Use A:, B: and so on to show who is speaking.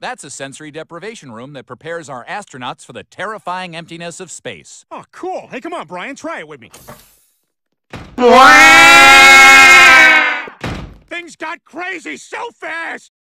A: That's a sensory deprivation room that prepares our astronauts for the terrifying emptiness of space.
B: Oh, cool. Hey, come on, Brian. Try it with me. Things got crazy so fast!